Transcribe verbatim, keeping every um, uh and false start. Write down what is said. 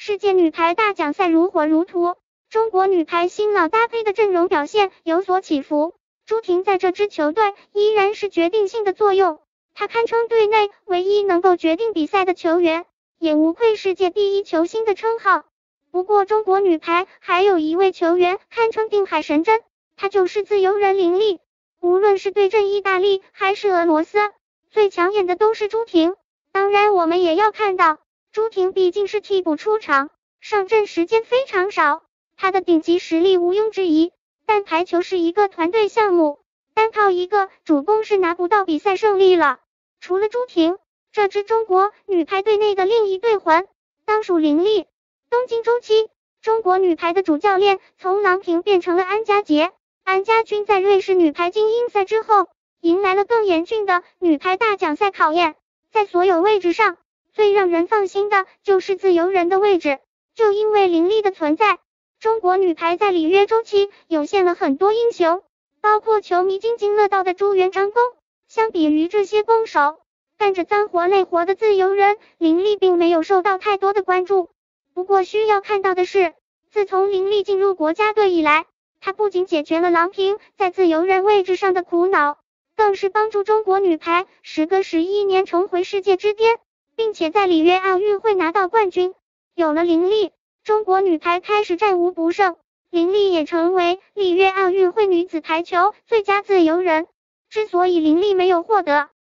世界女排大奖赛如火如荼，中国女排新老搭配的阵容表现有所起伏。朱婷在这支球队依然是决定性的作用，她堪称队内唯一能够决定比赛的球员，也无愧世界第一球星的称号。不过中国女排还有一位球员堪称定海神针，她就是自由人林丽。无论是对阵意大利还是俄罗斯，最抢眼的都是朱婷。当然我们也要看到，朱婷毕竟是替补出场，上阵时间非常少，她的顶级实力毋庸置疑。但排球是一个团队项目，单靠一个主攻是拿不到比赛胜利了。除了朱婷，这支中国女排队内的另一对魂当属林丽。东京周期，中国女排的主教练从郎平变成了安家杰。安家军在瑞士女排精英赛之后，迎来了更严峻的女排大奖赛考验。在所有位置上，最让人放心的就是自由人的位置。就因为林丽的存在，中国女排在里约周期涌现了很多英雄，包括球迷津津乐道的朱元璋攻。相比于这些攻手，干着脏活累活的自由人，林丽并没有受到太多的关注。不过需要看到的是，自从林丽进入国家队以来，她不仅解决了郎平在自由人位置上的苦恼，更是帮助中国女排时隔十一年重回世界之巅，并且在里约奥运会拿到冠军。有了林丽，中国女排开始战无不胜，林丽也成为里约奥运会女子排球最佳自由人。之所以林丽没有获得